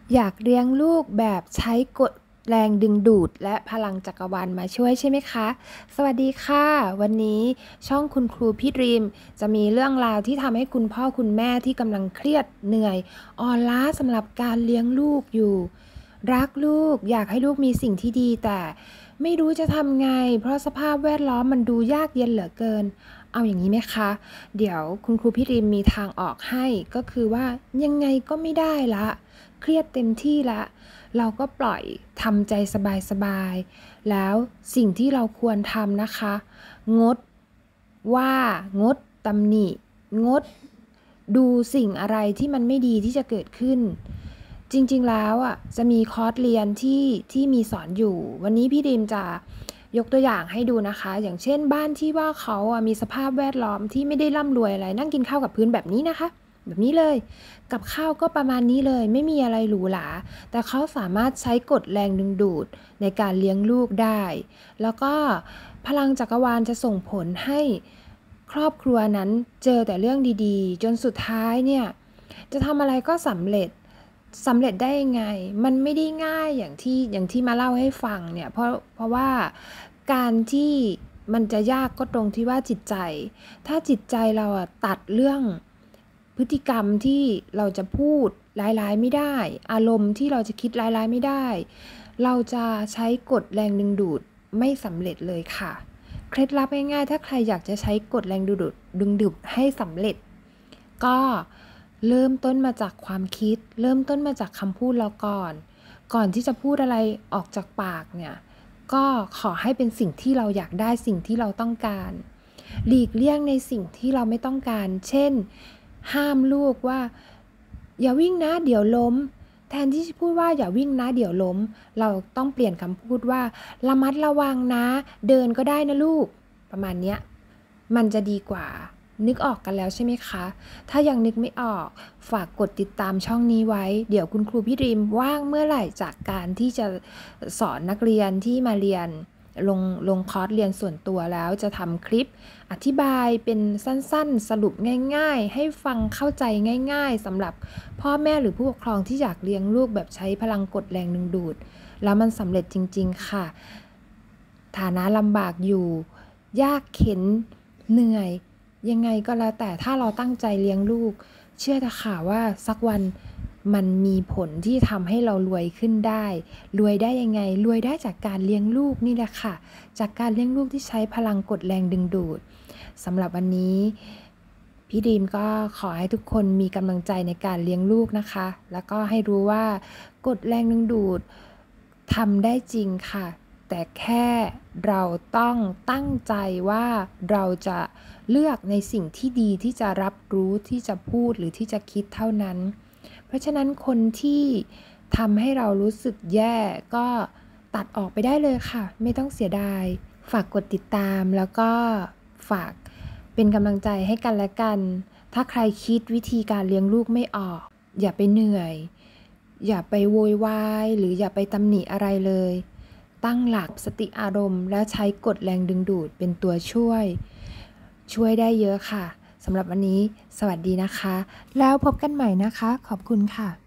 อยากเลี้ยงลูกแบบใช้กฎแรงดึงดูดและพลังจักรวาลมาช่วยใช่ไหมคะ สวัสดีค่ะ วันนี้ช่องคุณครูพี่ดรีมจะมีเรื่องราวที่ทำให้คุณพ่อคุณแม่ที่กำลังเครียดเหนื่อยอ่อนล้าสำหรับการเลี้ยงลูกอยู่ รักลูกอยากให้ลูกมีสิ่งที่ดีแต่ไม่รู้จะทำไงเพราะสภาพแวดล้อมมันดูยากเย็นเหลือเกิน เอาอย่างนี้ไหมคะ เดี๋ยวคุณครูพี่ริมมีทางออกให้ก็คือว่ายังไงก็ไม่ได้ละเครียดเต็มที่ละเราก็ปล่อยทำใจสบายๆแล้วสิ่งที่เราควรทำนะคะงดว่างดตำหนิงดดูสิ่งอะไรที่มันไม่ดีที่จะเกิดขึ้นจริงๆแล้วจะมีคอร์สเรียนที่มีสอนอยู่วันนี้พี่ริมจะยกตัวอย่างให้ดูนะคะอย่างเช่นบ้านที่ว่าเขามีสภาพแวดล้อมที่ไม่ได้ร่ำรวยอะไรนั่งกินข้าวกับพื้นแบบนี้นะคะแบบนี้เลยกับข้าวก็ประมาณนี้เลยไม่มีอะไรหรูหราแต่เขาสามารถใช้กฎแรงดึงดูดในการเลี้ยงลูกได้แล้วก็พลังจักรวาลจะส่งผลให้ครอบครัวนั้นเจอแต่เรื่องดีๆจนสุดท้ายเนี่ยจะทำอะไรก็สำเร็จได้ยังไงมันไม่ได้ง่ายอย่างที่มาเล่าให้ฟังเนี่ยเพราะว่าการที่มันจะยากก็ตรงที่ว่าจิตใจถ้าจิตใจเราตัดเรื่องพฤติกรรมที่เราจะพูดร้ายๆไม่ได้อารมณ์ที่เราจะคิดร้ายๆไม่ได้เราจะใช้กฎแรงดึงดูดไม่สำเร็จเลยค่ะเคล็ดลับง่ายๆถ้าใครอยากจะใช้กฎแรงดึงดูดให้สำเร็จก็เริ่มต้นมาจากความคิดเริ่มต้นมาจากคำพูดเราก่อนที่จะพูดอะไรออกจากปากเนี่ยก็ขอให้เป็นสิ่งที่เราอยากได้สิ่งที่เราต้องการหลีกเลี่ยงในสิ่งที่เราไม่ต้องการเช่นห้ามลูกว่าอย่าวิ่งนะเดี๋ยวล้มแทนที่จะพูดว่าอย่าวิ่งนะเดี๋ยวล้มเราต้องเปลี่ยนคำพูดว่าระมัดระวังนะเดินก็ได้นะลูกประมาณเนี้ยมันจะดีกว่านึกออกกันแล้วใช่ไหมคะถ้ายังนึกไม่ออกฝากกดติดตามช่องนี้ไว้เดี๋ยวคุณครูพี่ริมว่างเมื่อไหร่จากการที่จะสอนนักเรียนที่มาเรียนลงคอร์สเรียนส่วนตัวแล้วจะทำคลิปอธิบายเป็นสั้นๆสรุปง่ายๆให้ฟังเข้าใจง่ายๆสำหรับพ่อแม่หรือผู้ปกครองที่อยากเลี้ยงลูกแบบใช้พลังกดแรงดึงดูดแล้วมันสำเร็จจริงๆค่ะฐานะลำบากอยู่ยากเข็ญเหนื่อยยังไงก็แล้วแต่ถ้าเราตั้งใจเลี้ยงลูกเชื่อเถอะค่ะว่าสักวันมันมีผลที่ทำให้เรารวยขึ้นได้รวยได้ยังไงรวยได้จากการเลี้ยงลูกนี่แหละค่ะจากการเลี้ยงลูกที่ใช้พลังกดแรงดึงดูดสำหรับวันนี้พี่ดีมก็ขอให้ทุกคนมีกำลังใจในการเลี้ยงลูกนะคะแล้วก็ให้รู้ว่ากดแรงดึงดูดทำได้จริงค่ะแต่แค่เราต้องตั้งใจว่าเราจะเลือกในสิ่งที่ดีที่จะรับรู้ที่จะพูดหรือที่จะคิดเท่านั้นเพราะฉะนั้นคนที่ทำให้เรารู้สึกแย่ก็ตัดออกไปได้เลยค่ะไม่ต้องเสียดายฝากกดติดตามแล้วก็ฝากเป็นกำลังใจให้กันและกันถ้าใครคิดวิธีการเลี้ยงลูกไม่ออกอย่าไปเหนื่อยอย่าไปโวยวายหรืออย่าไปตำหนิอะไรเลยตั้งหลักสติอารมณ์และใช้กฎแรงดึงดูดเป็นตัวช่วยได้เยอะค่ะสำหรับวันนี้สวัสดีนะคะแล้วพบกันใหม่นะคะขอบคุณค่ะ